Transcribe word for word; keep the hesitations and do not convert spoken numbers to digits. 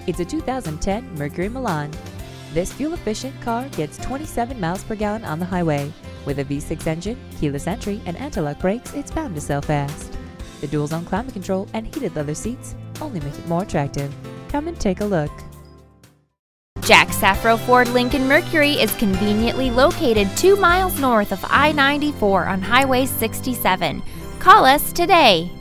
It's a two thousand ten Mercury Milan. This fuel-efficient car gets twenty-seven miles per gallon on the highway. With a V six engine, keyless entry, and anti-lock brakes, it's bound to sell fast. The dual-zone climate control and heated leather seats only make it more attractive. Come and take a look. Jack's Safro Ford Lincoln Mercury is conveniently located two miles north of I ninety-four on Highway sixty-seven. Call us today.